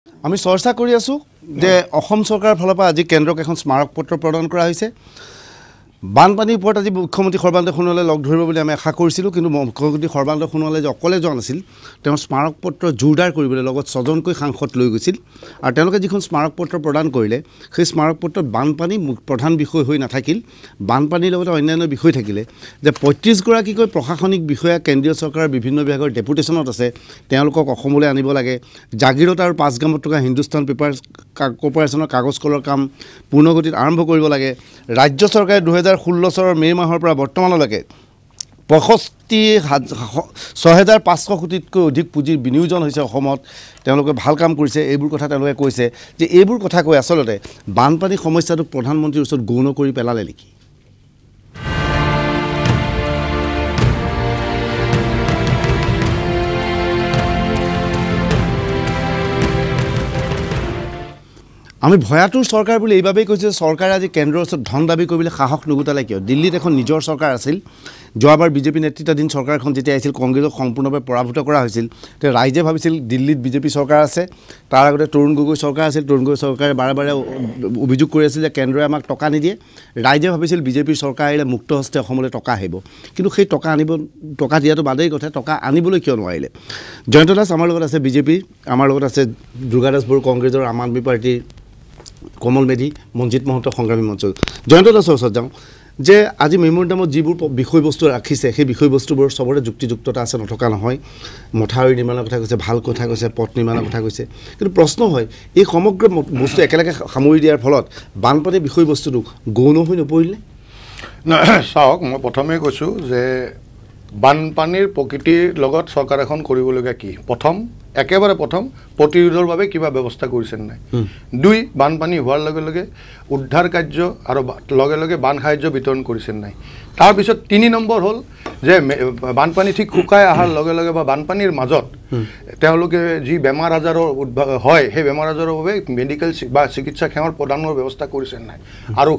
আমি চৰ্চা কৰি আছোঁ যে অসম চৰকাৰৰ ফালৰ পৰা আজি কেন্দ্ৰক এখন স্মাৰক পত্ৰ প্ৰদান কৰা হৈছে বানপানীৰ ওপৰত আজি মুখ্যমন্ত্ৰী সৰ্বানন্দ সোণোৱালে লগ ধৰিব বুলি আমি আশা কৰিছিলোঁ কিন্তু মুখ্যমন্ত্ৰী সৰ্বানন্দ সোণোৱালে যে অকলে যোৱা নাছিল তেওঁ স্মাৰক পত্ৰ জোৰদাৰ কৰিবলৈ লগত ছজনকৈ সাংসদ লৈ গৈছিল আৰু তেওঁলোকে যিখন স্মাৰক পত্ৰ প্ৰদান কৰিলে সেই স্মাৰক পত্ৰত বানপানী প্ৰধান বিষয় হৈ নাথাকিল বানপানীৰ লগতে অন্যান্য বিষয় থাকিলে যে ৩৫গৰাকীকৈ প্ৰশাসনিক বিষয়া কেন্দ্ৰীয় চৰকাৰৰ বিভিন্ন বিভাগৰ ডেপুটেশ্যনত আছে তেওঁলোকক অসমলৈ আনিব লাগে জাগিৰত আৰু পাঁচগামত থকা হিন্দুস্তান পেপাৰ কৰ্পৰেশ্যনৰ কাগজ কলৰ কাম পূৰ্ণগতিত আৰম্ভ কৰিব লাগে ৰাজ্য চৰকাৰে ২০১৬ চনৰ মে' মাহৰ পৰা বৰ্তমানলৈকে ৬৫,৫০০ কোটিতকৈ অধিক পুঁজিৰ বিনিয়োজন হৈছে অসমত তেওঁলোকে ভাল কাম কৰিছে এইবোৰ কথা তেওঁলোকে কৈছে যে এইবোৰ কথা কৈ আচলতে বানপানী সমস্যাটোক প্ৰধানমন্ত্ৰীৰ ওচৰত গৌণ কৰি পেলালে নেকি আমি ভয়াতুৰ চৰকাৰ বুলি এইভাবেই কৈছোঁ যে চৰকাৰে আজি কেন্দ্ৰৰ ওচৰত ধন দাবী কৰিবলৈ সাহস নুগুটালে কিয় দিল্লীত এখন নিজৰ চৰকাৰ আছিল যোৱাবাৰ বিজেপি নেতৃত্বাধীন চৰকাৰখন যেতিয়া আহিছিল কংগ্ৰেছক সম্পূৰ্ণভাৱে পৰাভূত কৰা হৈছিল তেতিয়া ৰাইজে ভাবিছিল দিল্লীত বিজেপি চৰকাৰ আছে তাৰ আগতে তৰুণ গগৈ চৰকাৰ আছিল তৰুণ গগৈ চৰকাৰে বাৰে বাৰে অভিযোগ কৰি আছিল যে কেন্দ্ৰই আমাক টকা নিদিয়ে ৰাইজে ভাবিছিল বিজেপিৰ চৰকাৰ আহিলে মুক্ত হস্তে অসমলৈ টকা আহিব কিন্তু সেই টকা দিয়াটো বাদেই কথা টকা আনিবলৈ কিয় নোৱাৰিলে জয়ন্ত দাস আমাৰ লগত আছে বিজেপি আমাৰ লগত আছে দুৰ্গা দাস বড়ো কংগ্ৰেছৰ আম আদমি পাৰ্টিৰ কমল মেধি মঞ্জিত মহন্ত সংগ্ৰামী মঞ্চ জয়ন্ত দাসৰ ওচৰত যাওঁ যে আজি মেমৰিণ্ডামত যিবোৰ বিষয়বস্তু ৰাখিছে সেই বিষয়বস্তুবোৰ চবৰে যুক্তিযুক্ততা আছে নথকা নহয় মথাউৰি নিৰ্মাণৰ কথা কৈছে ভাল কথা কৈছে পথ নিৰ্মাণৰ কথা কৈছে কিন্তু প্ৰশ্ন হয় এই সমগ্ৰ বস্তু একেলগে সামৰি দিয়াৰ ফলত বানপানীৰ বিষয়বস্তুটো গৌণ হৈ নপৰিলে চাওক মই প্ৰথমে কৈছোঁ যে বানপানীৰ প্ৰকৃতিৰ লগত চৰকাৰ এখন কৰিবলগীয়া কি একেবাৰে প্ৰথম প্ৰতিৰোধৰ বাবে কিবা ব্যৱস্থা কৰিছে নাই দুই বানপানী হোৱাৰ লগে লগে উদ্ধাৰ কাৰ্য আৰু লগে লগে বান সাহায্য বিতৰণ কৰিছে নাই তাৰপিছত ৩ নম্বৰ হ'ল যে বানপানী ঠিক শুকাই অহাৰ লগে লগে বা বানপানীৰ মাজত তেওঁলোকে যি বেমাৰ আজাৰৰ হয় সেই বেমাৰ আজাৰৰ বাবে মেডিকেল বা চিকিৎসা সেৱাৰ প্ৰদানৰ ব্যৱস্থা কৰিছে নাই আৰু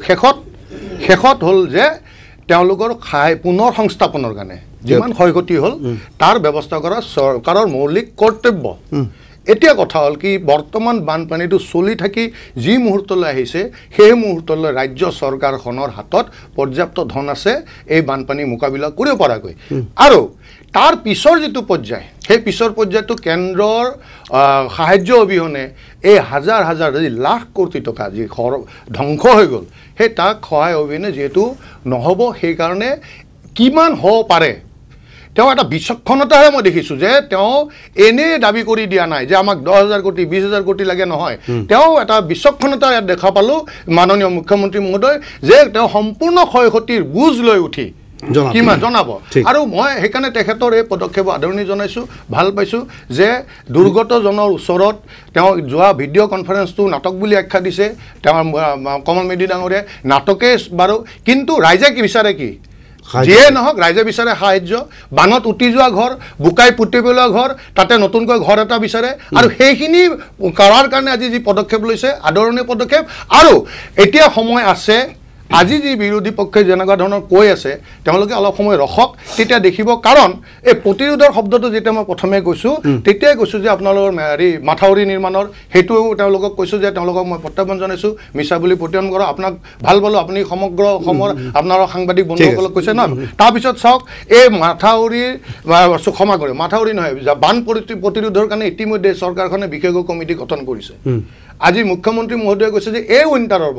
শেষত হ'ল যে তেওঁলোকৰ পুনৰ সংস্থাপনৰ কাৰণে যিমান ক্ষয়ক্ষতি হ'ল তাৰ ব্যৱস্থা কৰা চৰকাৰৰ মৌলিক কৰ্তব্য এতিয়া কথা হ'ল কি বৰ্তমান বানপানীটো চলি থাকি যি মুহূৰ্তলৈ আহিছে সেই মুহূৰ্তলৈ ৰাজ্য চৰকাৰখনৰ হাতত পৰ্যাপ্ত ধন আছে এই বানপানী মোকাবিলা কৰিব পৰাকৈ আৰু তাৰ পিছৰ যিটো পৰ্যায় সেই পিছৰ পৰ্যায়টো কেন্দ্ৰৰ সাহায্য অবিহনে এই হাজাৰ লাখ কোটি টকা যি ধ্বংস হৈ গ'ল সেই তাক সহায় অবিহনে যিহেতু নহ'ব সেইকাৰণে কিমান হ'ব পাৰে তেওঁ এটা বিচক্ষণতাহে মই দেখিছোঁ যে তেওঁ এনেই দাবী কৰি দিয়া নাই যে আমাক ১০,০০০ কোটি ২০,০০০ কোটি লাগে নহয় তেওঁ এটা বিচক্ষণতা ইয়াত দেখা পালোঁ মাননীয় মুখ্যমন্ত্ৰী মহোদয় যে তেওঁ সম্পূৰ্ণ ক্ষয়ক্ষতিৰ বুজ লৈ উঠি কিমান জনাব আৰু মই সেইকাৰণে তেখেতৰ এই পদক্ষেপ আদৰণি জনাইছোঁ ভাল পাইছোঁ যে দুৰ্গতজনৰ ওচৰত তেওঁ যোৱা ভিডিঅ' কনফাৰেন্সটো নাটক বুলি আখ্যা দিছে তেওঁ কমল মেধি ডাঙৰে নাটকে বাৰু কিন্তু ৰাইজে কি বিচাৰে কি যিয়ে নহওক ৰাইজে বিচাৰে সাহায্য বানত উটি যোৱা ঘৰ বোকাই পুতি পেলোৱা ঘৰ তাতে নতুনকৈ ঘৰ এটা বিচাৰে আৰু সেইখিনি কৰাৰ কাৰণে আজি যি পদক্ষেপ লৈছে আদৰণীয় পদক্ষেপ আৰু এতিয়া সময় আছে আজি যি বিৰোধী পক্ষে যেনেকুৱা ধৰণৰ কৈ আছে তেওঁলোকে অলপ সময় ৰখক তেতিয়া দেখিব কাৰণ এই প্ৰতিৰোধৰ শব্দটো যেতিয়া মই প্ৰথমে কৈছোঁ তেতিয়াই কৈছোঁ যে আপোনালোকৰ মাথাউৰি নিৰ্মাণৰ সেইটো তেওঁলোকক কৈছোঁ যে তেওঁলোকক মই প্ৰত্যাহ্বান জনাইছোঁ মিছা বুলি প্ৰত্যাহ্বান কৰক আপোনাক ভাল পালোঁ আপুনি সমগ্ৰ অসমৰ আপোনাৰ সাংবাদিক বন্ধুসকলক কৈছে নহয় তাৰপিছত চাওক এই মাথাউৰিৰ ক্ষমা কৰে মাথাউৰি নহয় বান প্ৰতিৰোধৰ কাৰণে ইতিমধ্যে চৰকাৰখনে বিশেষজ্ঞ কমিটি গঠন কৰিছে আজি মুখ্যমন্ত্ৰী মহোদয়ে কৈছে যে এই উইণ্টাৰৰ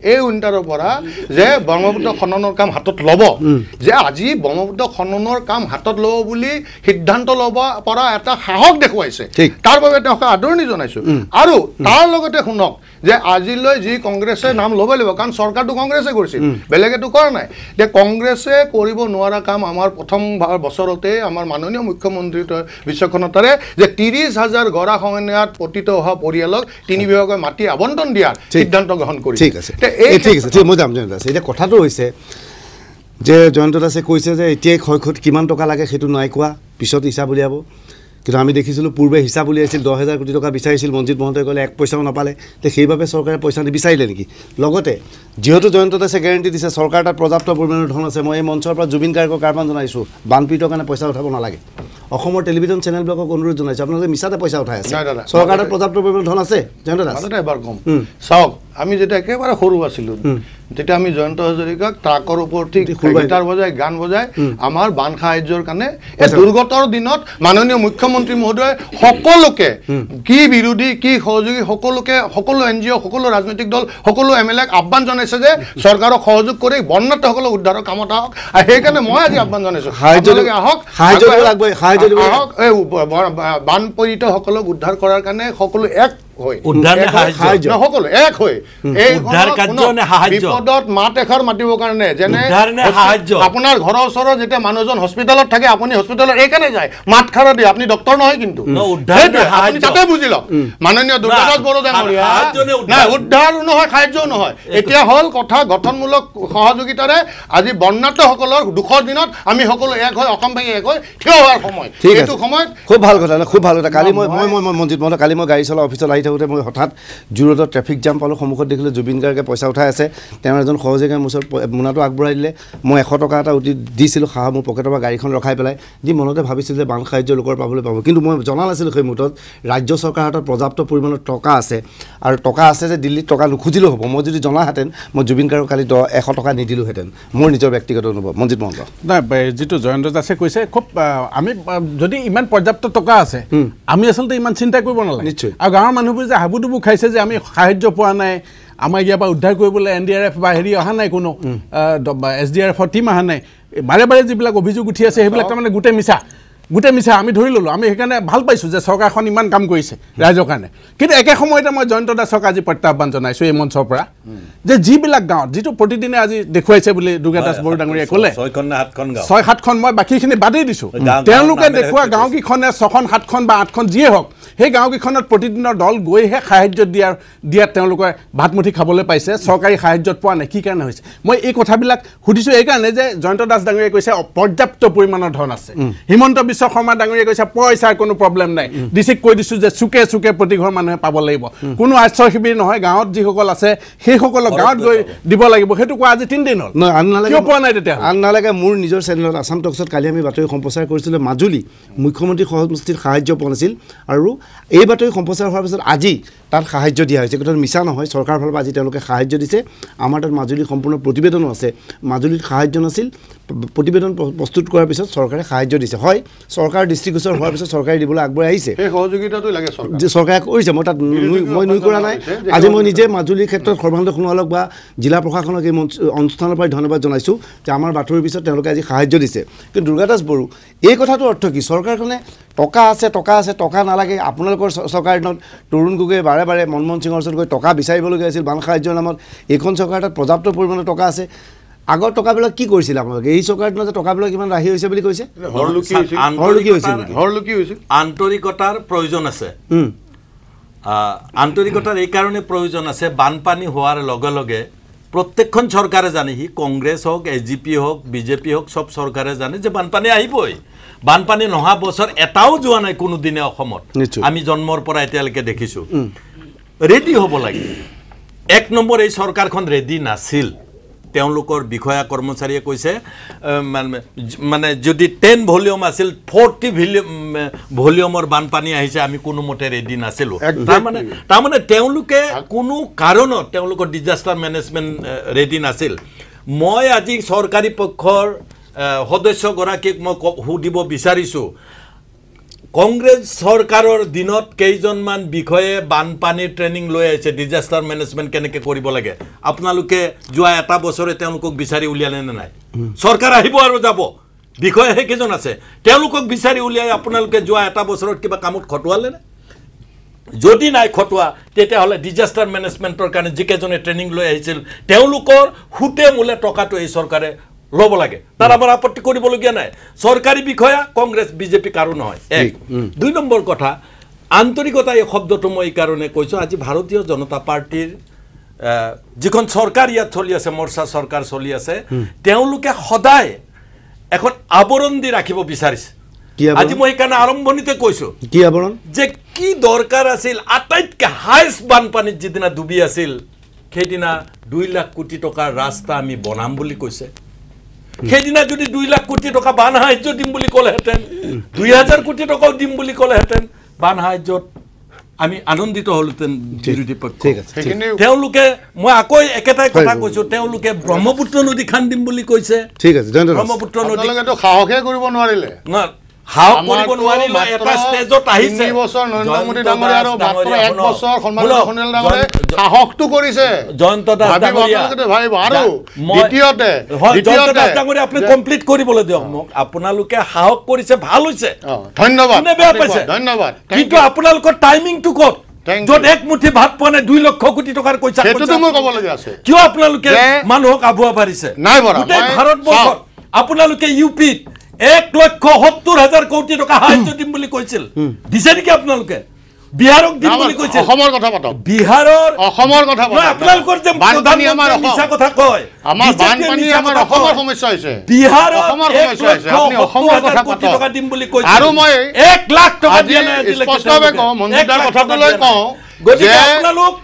পৰা যে ব্ৰহ্মপুত্ৰ খননৰ কাম হাতত ল'ব যে আজি ব্ৰহ্মপুত্ৰ খননৰ কাম হাতত ল'ব বুলি সিদ্ধান্ত ল'ব পৰা এটা সাহস দেখুৱাইছে তাৰ বাবে তেওঁক আদৰণি জনাইছোঁ আৰু তাৰ লগতে শুনক যে আজিলৈ যি কংগ্ৰেছে নাম ল'ব লাগিব কাৰণ চৰকাৰটো কংগ্ৰেছে কৰিছিল বেলেগেতো কৰা নাই যে কংগ্ৰেছে কৰিব নোৱাৰা কাম আমাৰ প্ৰথম বছৰতে আমাৰ মাননীয় মুখ্যমন্ত্ৰীৰ বিচক্ষণতাৰে যে ৩০,০০০ গৰাখহনীয়াত পতিত হোৱা পৰিয়ালক ৩ বিভাগৰ মাটি আবণ্টন দিয়াৰ সিদ্ধান্ত গ্ৰহণ কৰিছে ঠিক আছে মই যাম জয়ন্ত দাস এতিয়া কথাটো হৈছে যে জয়ন্ত দাসে কৈছে যে এতিয়াই ক্ষয়ক্ষতি কিমান টকা লাগে সেইটো নাই কোৱা পিছত হিচাপ উলিয়াব কিন্তু আমি দেখিছিলোঁ পূৰ্বে হিচাপ উলিয়াইছিল ১০,০০০ কোটি টকা বিচাৰিছিল মঞ্জিত মহন্তই ক'লে ১ পইচাও নাপালে তে সেইবাবে চৰকাৰে পইচা নিবিচাৰিলে নেকি লগতে যেহেতু জয়ন্ত দাসে গেৰেণ্টি দিছে চৰকাৰ তাত পৰ্যাপ্ত পৰিমাণৰ ধন আছে মই এই মঞ্চৰ পৰা জুবিন গাৰ্গক আহ্বান জনাইছোঁ বানপীড়িতৰ কাৰণে পইচা উঠাব নালাগে অসমৰ টেলিভিছন চেনেলবিলাকক অনুৰোধ জনাইছোঁ আপোনালোকে মিছাতে পইচা উঠাই আছে নাই দাদা চৰকাৰৰ পৰ্যাপ্ত পৰিমাণৰ ধন আছে জয়ন্ত দাস এবাৰ কম চাওক আমি যেতিয়া একেবাৰে সৰু আছিলোঁ তেতিয়া আমি জয়ন্ত হাজৰিকাক ট্ৰাকৰ ওপৰত গিটাৰ বজাই গান বজাই আমাৰ বান সাহায্যৰ কাৰণে এই দুৰ্গতৰ দিনত মাননীয় মুখ্যমন্ত্ৰী মহোদয় সকলোকে কি বিৰোধী কি সহযোগী সকলোকে সকলো NGO সকলো ৰাজনৈতিক দল সকলো MLA আহ্বান জনাইছে যে চৰকাৰক সহযোগ কৰি বন্যাসকলক উদ্ধাৰৰ কামত আহক আৰু সেইকাৰণে মই আজি আহ্বান জনাইছোঁ আহক এই বানপীড়িতসকলক উদ্ধাৰ কৰাৰ কাৰণে সকলো এক বিপদত মাত এষাৰ মাতিবৰ কাৰণে যেনে আপোনাৰ ঘৰৰ ওচৰত যেতিয়া মানুহজন হস্পিটেলত থাকে আপুনি হস্পিটেলত এইকাৰণে যায় মাত খাৰ দিয়ে আপুনি ডক্টৰ নহয় কিন্তু আপুনি তাতে বুজি লওক মাননীয় দুৰ্গাদাস বড়োদাঙৰীয়া নাই উদ্ধাৰ নহয় সাহায্যও নহয় এতিয়া হ'ল কথা গঠনমূলক সহযোগিতাৰে আজি বন্যাতসকলৰ দুখৰ দিনত আমি সকলো এক হৈ অসম ভাঙি এক হৈ থিয় হোৱাৰ সময় এইটো সময়ত খুব ভাল কথা কালি মই মঞ্জিত মহোদয় কালি মই গাড়ী চলা অফিচত আহি থাকোঁতে মই হঠাৎ জোৰদত ট্ৰেফিক জাম পালোঁ সন্মুখত দেখিলোঁ জুবিন গাৰ্গে পইচা উঠাই আছে তেওঁৰ এজন সহযোগীয়ে মোৰ ওচৰত মোনাটো আগবঢ়াই দিলে মই 100 টকা এটা দিছিলোঁ সাহা মোৰ পকেটৰ পৰা গাড়ীখন ৰখাই পেলাই দি মনতে ভাবিছিলোঁ যে বান সাহায্য লোকৰ পাবলৈ পাব কিন্তু মই জনা নাছিলোঁ সেই মুহূৰ্তত ৰাজ্য চৰকাৰৰ হাতত পৰ্যাপ্ত পৰিমাণৰ টকা আছে আৰু টকা আছে যে দিল্লীত টকা নুখুজিলেও হ'ব মই যদি জনাহেঁতেন মই জুবিন গাৰ্গক কালি 100 টকা নিদিলোঁহেঁতেন মোৰ নিজৰ ব্যক্তিগত অনুভৱ মঞ্জিত মহন্ত নাই যিটো জয়ন্ত দাসে কৈছে খুব আমি যদি ইমান পৰ্যাপ্ত টকা আছে আমি আচলতে ইমান চিন্তা কৰিব নালাগে নিশ্চয় আৰু গাঁৱৰ মানুহবোৰ যে হাবুডুবু খাইছে যে আমি সাহায্য পোৱা নাই আমাৰ ইয়াৰ পৰা উদ্ধাৰ কৰিবলৈ NDRF বা হেৰি অহা নাই কোনো SDRFৰ টীম অহা নাই বাৰে বাৰে যিবিলাক অভিযোগ উঠি আছে সেইবিলাক তাৰমানে গোটেই মিছা আমি ধৰি ল'লোঁ আমি সেইকাৰণে ভাল পাইছোঁ যে চৰকাৰখন ইমান কাম কৰিছে ৰাইজৰ কাৰণে কিন্তু একে সময়তে মই জয়ন্ত দাসক আজি প্ৰত্যাহ্বান জনাইছোঁ এই মঞ্চৰ পৰা যে যিবিলাক গাঁৱত যিটো প্ৰতিদিনে আজি দেখুৱাইছে বুলি দুৰ্গাদাস বড়োদাঙৰীয়াই ক'লে 6-7খন মই বাকীখিনি বাদেই দিছোঁ তেওঁলোকে দেখুওৱা গাঁওকেইখনে 6খন 7খন বা 8খন যিয়ে হওক সেই গাঁওকেইখনত প্ৰতিদিনৰ দল গৈহে সাহায্য দিয়াত তেওঁলোকে ভাতমুঠি খাবলৈ পাইছে চৰকাৰী সাহায্যত পোৱা নাই কি কাৰণে হৈছে মই এই কথাবিলাক সুধিছোঁ এইকাৰণে যে জয়ন্ত দাস ডাঙৰীয়াই কৈছে পৰ্যাপ্ত পৰিমাণৰ ধন আছে হিমন্ত বিশ্ব শৰ্মা ডাঙৰীয়াই কৈছে পইচাৰ কোনো প্ৰব্লেম নাই ডিচিক কৈ দিছোঁ যে চুকে প্ৰতি ঘৰ মানুহে পাব লাগিব কোনো আশ্ৰয় শিবিৰ নহয় গাঁৱত যিসকল আছে সেইসকলক গাঁৱত গৈ দিব লাগিব সেইটো কোৱা আজি 3 দিন হ'ল কিয় পোৱা নাই তেতিয়া আন নালাগে মোৰ নিজৰ চেনেলত আছাম টকছত কালি আমি বাতৰি সম্প্ৰচাৰ কৰিছিলোঁ মাজুলী মুখ্যমন্ত্ৰী সহমস্তিত সাহায্য পোৱা নাছিল আৰু এই বাতৰি সম্প্ৰচাৰ হোৱাৰ পিছত আজি তাত সাহায্য দিয়া হৈছে কথাটো মিছা নহয় চৰকাৰৰ ফালৰ পৰা আজি তেওঁলোকে সাহায্য দিছে আমাৰ তাত মাজুলীৰ সম্পূৰ্ণ প্ৰতিবেদনো আছে মাজুলীত সাহায্য নাছিল প্ৰতিবেদন প্ৰস্তুত কৰাৰ পিছত চৰকাৰে সাহায্য দিছে হয় চৰকাৰ দৃষ্টিগোচৰ হোৱাৰ পিছত চৰকাৰে দিবলৈ আগবঢ়াই আহিছে সেই সহযোগিতাটো লাগে চৰকাৰ যে চৰকাৰে কৰিছে মই তাত মই নুই কৰা নাই আজি মই নিজে মাজুলীৰ ক্ষেত্ৰত সৰ্বানন্দ সোণোৱালক বা জিলা প্ৰশাসনক এই অনুষ্ঠানৰ পৰা ধন্যবাদ জনাইছোঁ যে আমাৰ বাতৰিৰ পিছত তেওঁলোকে আজি সাহায্য দিছে কিন্তু দুৰ্গাদাস বড়ো এই কথাটোৰ অৰ্থ কি চৰকাৰখনে টকা আছে টকা নালাগে আপোনালোকৰ চৰকাৰ দিনত তৰুণ গগৈয়ে বাৰে বাৰে মনমোহন সিঙৰ ওচৰত গৈ টকা বিচাৰিবলগীয়া আছিল বান সাহায্যৰ নামত এইখন চৰকাৰ তাত পৰ্যাপ্ত পৰিমাণৰ টকা আছে আগৰ টকাবিলাক কি কৰিছিল আপোনালোকে এই চৰকাৰ দিনত যে টকাবিলাক ইমান ৰাহি হৈছে বুলি কৈছে আন্তৰিকতাৰ প্ৰয়োজন আছে আন্তৰিকতাৰ এই কাৰণে প্ৰয়োজন আছে বানপানী হোৱাৰ লগে লগে প্ৰত্যেকখন চৰকাৰে জানে সি কংগ্ৰেছ হওক AGP হওক BJP হওক সব চৰকাৰে জানে যে বানপানী আহিবই বানপানী নহা বছৰ এটাও যোৱা নাই কোনো দিনে অসমত আমি জন্মৰ পৰা এতিয়ালৈকে দেখিছোঁ ৰেডি হ'ব লাগে 1 নম্বৰ এই চৰকাৰখন ৰেডি নাছিল তেওঁলোকৰ বিষয়া কৰ্মচাৰীয়ে কৈছে মানে যদি 10 ভলিউম আছিল 40 ভলিউমৰ বানপানী আহিছে আমি কোনো মতে ৰেডি নাছিলোঁ তাৰমানে তেওঁলোকে কোনো কাৰণত তেওঁলোকৰ ডিজাস্টাৰ মেনেজমেণ্ট ৰেডি নাছিল মই আজি চৰকাৰী পক্ষৰ সদস্যগৰাকীক মই সুধিব বিচাৰিছোঁ কংগ্ৰেছ চৰকাৰৰ দিনত কেইজনমান বিষয়ে বানপানীৰ ট্ৰেইনিং লৈ আছে ডিজাস্টাৰ মেনেজমেণ্ট কেনেকৈ কৰিব লাগে আপোনালোকে যোৱা এটা বছৰে তেওঁলোকক বিচাৰি উলিয়ালে নে নাই চৰকাৰ আহিব আৰু যাব বিষয়ে সেইকেইজন আছে তেওঁলোকক বিচাৰি উলিয়াই আপোনালোকে যোৱা এটা বছৰত কিবা কামত খটুৱালে নে যদি নাই খটুৱা তেতিয়াহ'লে ডিজাস্টাৰ মেনেজমেণ্টৰ কাৰণে যিকেইজনে ট্ৰেইনিং লৈ আহিছিল তেওঁলোকৰ সুতে মূলে টকাটো এই চৰকাৰে ল'ব লাগে তাৰ আমাৰ আপত্তি কৰিবলগীয়া নাই চৰকাৰী বিষয়া কংগ্ৰেছ BJP কাৰো নহয় 1 2 নম্বৰ কথা আন্তৰিকতা এই শব্দটো মই এই কাৰণে কৈছোঁ আজি ভাৰতীয় জনতা পাৰ্টিৰ যিখন চৰকাৰ ইয়াত চলি আছে মৰ্চা চৰকাৰ চলি আছে তেওঁলোকে সদায় এখন আৱৰণ দি ৰাখিব বিচাৰিছে আজি মই সেইকাৰণে আৰম্ভণিতে কৈছোঁ কি আৱৰণ যে কি দৰকাৰ আছিল আটাইতকৈ হাইষ্ট বানপানীত যিদিনা ডুবি আছিল সেইদিনা 2 লাখ কোটি টকাৰ ৰাস্তা আমি বনাম বুলি কৈছে সেইদিনা যদি 2 লাখ কোটি টকা বান সাহায্য দিম বুলি ক'লেহেঁতেন 2000 কোটি টকাও দিম বুলি ক'লেহেঁতেন বান সাহায্যত আমি আনন্দিত হলতেন বিৰোধী পক্ষ ঠিক আছে তেওঁলোকে মই আকৌ একেটাই কথা কৈছো তেওঁলোকে ব্ৰহ্মপুত্ৰ নদী খান দিম বুলি কৈছে ঠিক আছে ব্ৰহ্মপুত্ৰ নদী আপোনালোকেতো সাহসে কৰিব নোৱাৰিলে হাও কৰিব নোৱাৰিলে এটা ষ্টেজত আহিছে 3 বছৰ নৰেন্দ্ৰ মোদী ডাঙৰীয়া আৰু মাত্ৰ 1 বছৰ সন্মানিত সোণেল ডাঙৰীয়া সাহসটো কৰিছে জয়ন্ত দাস ডাঙৰীয়া ভাবিব আৰু দ্বিতীয়তে জয়ন্ত দাস ডাঙৰীয়া আপুনি কমপ্লিট কৰিবলৈ দিয়ক মোক আপোনালোকে সাহস কৰিছে ভাল হৈছে ধন্যবাদ কোনে বেয়া পাইছে ধন্যবাদ কিন্তু আপোনালোকৰ টাইমিংটো ক'ত য'ত এক মুঠি ভাত পোৱা নাই 2 লক্ষ কোটি টকাৰ পইচা সেইটোতো মই ক'বলগীয়া আছে কিয় আপোনালোকে মানুহক আবুৱা পাৰিছে নাই বৰা গোটেই ভাৰতবৰ্ষত আপোনালোকে ইউপিত 1,70,000 কোটি টকা সাহায্য দিম বুলি কৈছিল দিছে নেকি আপোনালোকে বিহাৰক দিম বুলি কৈছিল অসমৰ কথা পাতক বিহাৰৰ অসমৰ কথা পাতক আপোনালোকৰ যে বানপানী আমাৰ মিছা কথা কয় আমাৰ বানপানী আমাৰ অসমৰ সমস্যা হৈছে বিহাৰৰ অসমৰ সমস্যা হৈছে আপুনি অসমৰ কথা কোটি টকা দিম বুলি কৈছিল আৰু মই 1 লাখ টকা দিয়া নাই স্পষ্টভাৱে কওঁ মঞ্জুদাৰ কথাটো লৈ কওঁ যে আপোনালোক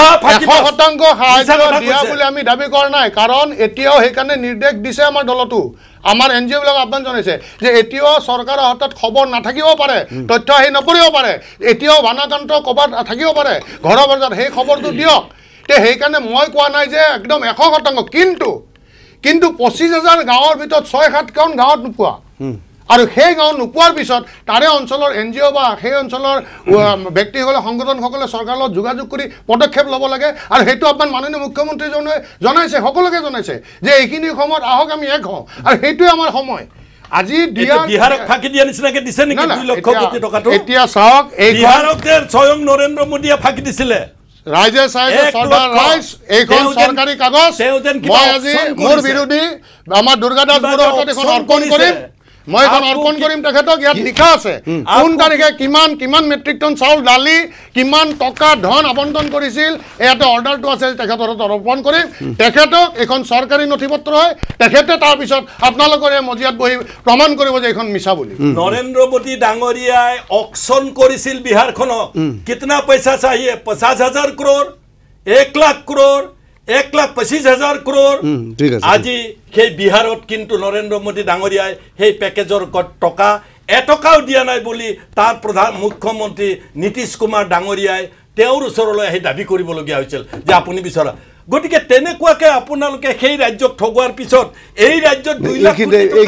100% সাহায্য দিয়া বুলি আমি দাবী কৰা নাই কাৰণ এতিয়াও সেইকাৰণে নিৰ্দেশ দিছে আমাৰ দলটো আমাৰ এনজিঅ' বিলাক আহ্বান জনাইছে যে এতিয়াও চৰকাৰৰ হাতত খবৰ নাথাকিব পাৰে তথ্য আহি নপৰিব পাৰে এতিয়াও বানাকান্ত ক'ৰবাত থাকিব পাৰে ঘৰৰ বজাৰত সেই খবৰটো দিয়ক তে সেইকাৰণে মই কোৱা নাই যে একদম 100% কিন্তু 25,000 গাঁৱৰ ভিতৰত 6-7খন গাঁৱত নোপোৱা আৰু সেই গাঁও নোপোৱাৰ পিছত তাৰে অঞ্চলৰ এনজিঅ' বা সেই অঞ্চলৰ ব্যক্তিসকলে সংগঠনসকলে চৰকাৰৰ লগত যোগাযোগ কৰি পদক্ষেপ ল'ব লাগে আৰু সেইটো আপোনাৰ মাননীয় মুখ্যমন্ত্ৰীজনে জনাইছে সকলোকে জনাইছে যে এইখিনি সময়ত আহক আমি এক হওঁ আৰু সেইটোৱে আমাৰ সময় আজি বিহাৰক ফাঁকি দিয়া নিচিনাকে দিছে নেকি 2 লক্ষ কোটি টকাটো এতিয়া চাওক এই বিহাৰক স্বয়ং নৰেন্দ্ৰ মোদীয়ে ফাঁকি দিছিলে ৰাইজে চাইছে চৰ্দাৰ ৰাইজ এইখন চৰকাৰী কাগজ মই আজি মোৰ বিৰোধী আমাৰ দুৰ্গা দাস বৰুৱাৰ হাতত এখন অৰ্পণ কৰিম মই এখন অৰ্পণ কৰিম তেখেতক ইয়াত লিখা আছে কোন তাৰিখে কিমান মেট্ৰিক টন চাউল দালি কিমান টকা ধন আবণ্টন কৰিছিল ইয়াতে অৰ্ডাৰটো আছে তেখেতৰ হাতত অৰ্পণ কৰিম তেখেতক এখন চৰকাৰী নথিপত্ৰ হয় তেখেতে তাৰপিছত আপোনালোকৰ এই মজিয়াত বহি প্ৰমাণ কৰিব যে এইখন মিছা বুলি নৰেন্দ্ৰ মোদী ডাঙৰীয়াই অকশ্যন কৰিছিল বিহাৰখনক কিতনা পইচা চাহিয়ে 50,000 crore 1 লাখ crore 1,25,000 crore আজি সেই বিহাৰত কিন্তু নৰেন্দ্ৰ মোদী ডাঙৰীয়াই সেই পেকেজৰ টকা এটকাও দিয়া নাই বুলি তাৰ প্ৰধান মুখ্যমন্ত্ৰী নীতিশ কুমাৰ ডাঙৰীয়াই তেওঁৰ ওচৰলৈ আহি দাবী কৰিবলগীয়া হৈছিল যে আপুনি বিচৰা গতিকে তেনেকুৱাকে আপোনালোকে সেই ৰাজ্যক ঠগোৱাৰ পিছত এই ৰাজ্যত 2 লাখ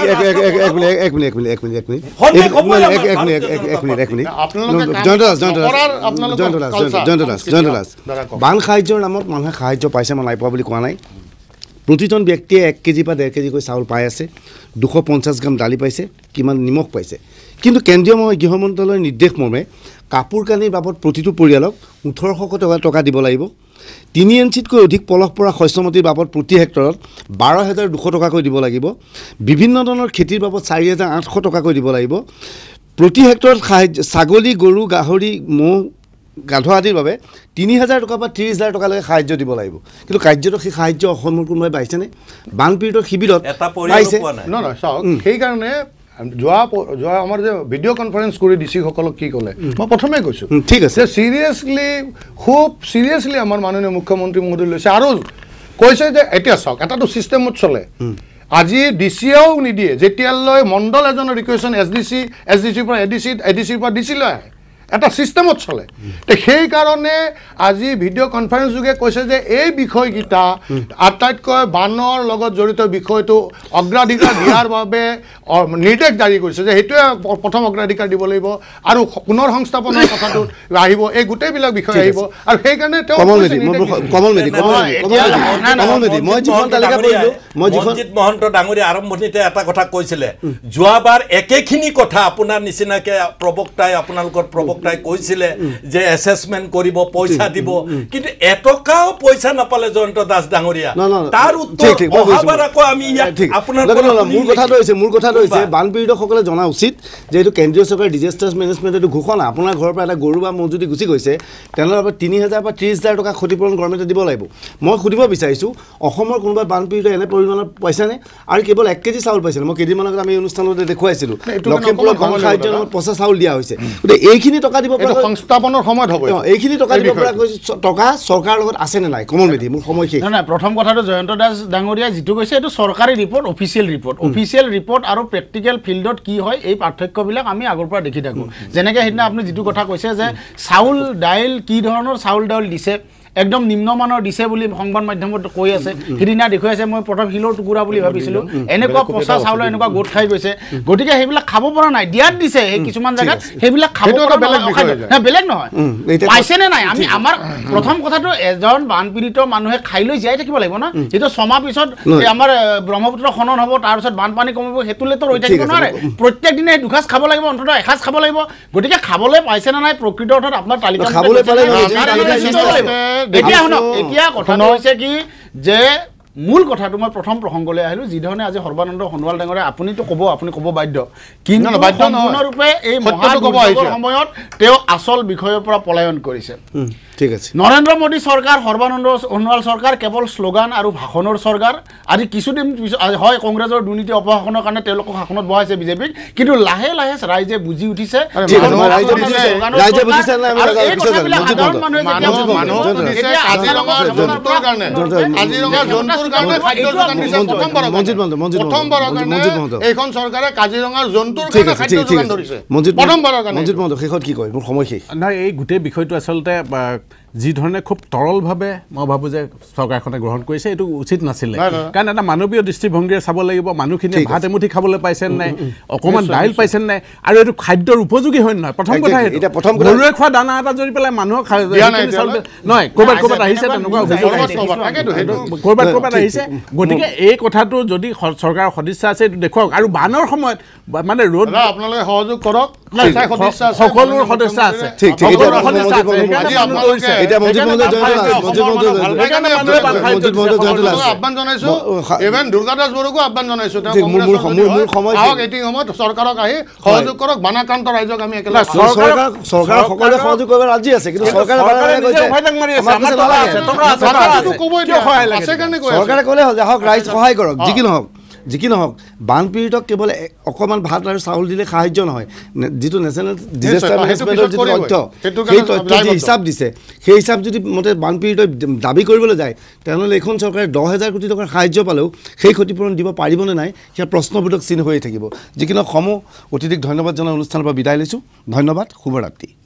বান সাহায্যৰ নামত মানুহে সাহায্য পাইছে মই নাই পোৱা বুলি কোৱা নাই প্ৰতিজন ব্যক্তিয়ে 1 কেজি বা 1.5 কেজিকৈ চাউল পাই আছে 250 গ্ৰাম দালি পাইছে কিমান নিমখ পাইছে কিন্তু কেন্দ্ৰীয় গৃহ মন্ত্ৰালয়ৰ নিৰ্দেশ মৰ্মে কাপোৰ কানিৰ বাবদ প্ৰতিটো পৰিয়ালক 1,800 টকা দিব লাগিব 3 ইঞ্চিতকৈ অধিক পলস পৰা শস্যমতিৰ বাবদ প্ৰতি হেক্টৰত 12,200 টকাকৈ দিব লাগিব বিভিন্ন ধৰণৰ খেতিৰ বাবদ 4,800 টকাকৈ দিব লাগিব প্ৰতি হেক্টৰত ছাগলী গৰু গাহৰি ম'হ গাধ আদিৰ বাবে 3,000 টকা বা 30,000 টকালৈকে সাহায্য দিব লাগিব কিন্তু কাৰ্যত সেই সাহায্য অসমৰ কোনোবাই পাইছেনে বানপীড়িতৰ শিবিৰত পাইছে নহয় চাওক সেইকাৰণে যোৱা আমাৰ যে ভিডিঅ' কনফাৰেন্স কৰি ডিচিসকলক কি ক'লে মই প্ৰথমে কৈছোঁ ঠিক আছে খুব চিৰিয়াছলি আমাৰ মাননীয় মুখ্যমন্ত্ৰী মহোদয় লৈছে আৰু কৈছে যে এতিয়া চাওক এটাতো ছিষ্টেমত চলে আজি ডিচিয়েও নিদিয়ে যেতিয়ালৈ মণ্ডল এজনৰ ৰিকুৱেশ্যন এছডিচিৰ পৰা এডিচিৰ পৰা ডিচিলৈ আহে এটা ছিষ্টেমত চলে তো সেইকাৰণে আজি ভিডিঅ' কনফাৰেন্স যোগে কৈছে যে এই বিষয়কেইটা আটাইতকৈ বানৰ লগত জড়িত বিষয়টো অগ্ৰাধিকাৰ দিয়াৰ বাবে নিৰ্দেশ জাৰি কৰিছে যে সেইটোৱে প্ৰথম অগ্ৰাধিকাৰ দিব লাগিব আৰু পুনৰ সংস্থাপনৰ কথাটো আহিব এই গোটেইবিলাক বিষয় আহিব আৰু সেইকাৰণে মনজিৎ মহন্ত ডাঙৰীয়া আৰম্ভণিতে এটা কথা কৈছিলে যোৱাবাৰ একেখিনি কথা আপোনাৰ নিচিনাকে প্ৰবক্তাই আপোনালোকৰ প্ৰবক্তাই কৈছিলে যে এছেছমেণ্ট কৰিব পইচা দিব কিন্তু এটকাও পইচা নাপালে জয়ন্ত দাস ডাঙৰীয়া তাৰ উত্তৰ অহাবাৰ আকৌ আমি আপোনাৰ মোৰ কথাটো হৈছে বানপীড়িতসকলে জনা উচিত যে এইটো কেন্দ্ৰীয় চৰকাৰৰ ডিজাষ্টাৰ মেনেজমেণ্ট এইটো ঘোষণা আপোনাৰ ঘৰৰ পৰা এটা গৰু বা ম'হ যদি গুচি গৈছে তেনেহ'লে 3,000 বা 30,000 টকা ক্ষতিপূৰণ গভৰ্ণমেণ্টে দিব লাগিব মই সুধিব বিচাৰিছোঁ অসমৰ কোনোবা বানপীড়িত এনে পৰিমাণৰ পাইছেনে আৰু কেৱল 1 কেজি চাউল পাইছিলে মই কেইদিনমান আগত আমি অনুষ্ঠানতে দেখুৱাইছিলোঁ লখিমপুৰত বান সাহায্যৰ নামত পচা চাউল দিয়া হৈছে গতিকে এইখিনি টকা দিব পৰা সংস্থাপনৰ সময়ত হ'ব এইখিনি টকা দিব পৰা টকা চৰকাৰৰ লগত আছে নে নাই কমল মেধি মোৰ সময় শেষ নাই প্ৰথম কথাটো জয়ন্ত দাস ডাঙৰীয়া যিটো কৈছে এইটো চৰকাৰী ৰিপৰ্ট অফিচিয়েল ৰিপৰ্ট আৰু প্ৰেক্টিকেল ফিল্ডত কি হয় এই পাৰ্থক্যবিলাক আমি আগৰ পৰা দেখি থাকোঁ যেনেকৈ সেইদিনা আপুনি যিটো কথা কৈছে যে চাউল দাইল কি ধৰণৰ চাউল দাইল দিছে একদম নিম্নমানৰ দিছে বুলি সংবাদ মাধ্যমত কৈ আছে সিদিনা দেখুৱাই আছে মই প্ৰথম শিলৰ টুকুৰা বুলি ভাবিছিলোঁ এনেকুৱা পচা চাউলৰ এনেকুৱা গোট খাই গৈছে গতিকে সেইবিলাক খাব পৰা নাই দিয়াত দিছে সেই কিছুমান জেগাত সেইবিলাক খাব পৰা বেলেগ নহয় পাইছেনে নাই আমি আমাৰ প্ৰথম কথাটো এজন বানপীড়িত মানুহে খাই লৈ জীয়াই থাকিব লাগিব ন সেইটো ছমাহ পিছত আমাৰ ব্ৰহ্মপুত্ৰ খনন হ'ব তাৰপিছত বানপানী কমিব সেইটোলেতো ৰৈ থাকিব নোৱাৰে প্ৰত্যেক দিনে দুসাঁজ খাব লাগিব অন্ততঃ এসাঁজ খাব লাগিব গতিকে খাবলৈ পাইছেনে নাই প্ৰকৃত অৰ্থত আপোনাৰ তালিকা খাবলৈ পালে এতিয়া কথাটো হৈছে কি যে মূল কথাটো মই প্ৰথম প্ৰসংগলৈ আহিলোঁ যিধৰণে আজি সৰ্বানন্দ সোণোৱাল ডাঙৰে আপুনি ক'ব বাধ্য কিন্তু সম্পূৰ্ণৰূপে এই মহাবিপদৰ সময়ত তেওঁ আচল বিষয়ৰ পৰা পলায়ন কৰিছে ঠিক আছে নৰেন্দ্ৰ মোদী চৰকাৰ সৰ্বানন্দ সোণোৱাল চৰকাৰ কেৱল শ্লোগান আৰু ভাষণৰ চৰকাৰ আজি কিছুদিন হয় কংগ্ৰেছৰ দুৰ্নীতি অপশাসনৰ কাৰণে তেওঁলোকক শাসনত বহাইছে বিজেপিক কিন্তু লাহে লাহে ৰাইজে বুজি উঠিছে এইখন চৰকাৰে কাজিৰঙাৰ জন্তুৰ কাৰণে খাদ্য যোগান ধৰিছে প্ৰথমবাৰৰ কাৰণে মঞ্জিত মহন্ত শেষত কি কয় মোৰ সময় শেষ নাই এই গোটেই বিষয়টো আচলতে যি ধৰণে খুব তৰলভাৱে মই ভাবোঁ যে চৰকাৰখনে গ্ৰহণ কৰিছে এইটো উচিত নাছিলে কাৰণ এটা মানৱীয় দৃষ্টিভংগীৰে চাব লাগিব মানুহখিনিয়ে ভাত এমুঠি খাবলৈ পাইছে নাই অকণমান দাইল পাইছে নাই আৰু এইটো খাদ্যৰ উপযোগী হয় নহয় প্ৰথম কথা গৰুৱে খোৱা দানা এটা যদি পেলাই মানুহক নহয় ক'ৰবাত আহিছে তেনেকুৱা ক'ৰবাত আহিছে গতিকে এই কথাটো যদি চৰকাৰৰ সদিচ্ছা আছে এইটো দেখুৱাওক আৰু বানৰ সময়ত মানে ৰ'দ আপোনালোকে সহযোগ কৰক সকলোৰে সদস্য আছে আহ্বান জনাইছো ইভেন দুৰ্গা দাস বড়োকো আহ্বান জনাইছো চৰকাৰক আহি সহযোগ কৰক বানাক্ৰান্ত ৰাইজক আমি একেলগে চৰকাৰ সকলোৱে সহযোগ কৰিব ৰাজি আছে কিন্তু চৰকাৰে ক'লে হ'ল যে আহক ৰাইজ সহায় কৰক যি কি নহওক বানপীড়িতক কেৱল অকণমান ভাত আৰু চাউল দিলে সাহায্য নহয় যিটো নেশ্যনেল ডিজাষ্টাৰ মেনেজমেণ্টৰ যিটো তথ্য সেই তথ্য যি হিচাপ দিছে সেই হিচাপ যদি মতে বানপীড়িতই দাবী কৰিবলৈ যায় তেনেহ'লে এইখন চৰকাৰে 10,000 কোটি টকাৰ সাহায্য পালেও সেই ক্ষতিপূৰণ দিব পাৰিবনে নাই সেয়া প্ৰশ্নবোধক চিন হৈয়ে থাকিব যি কি নহওক সমূহ অতিথিক ধন্যবাদ জনাই অনুষ্ঠানৰ পৰা বিদায় লৈছোঁ ধন্যবাদ শুভৰাত্ৰি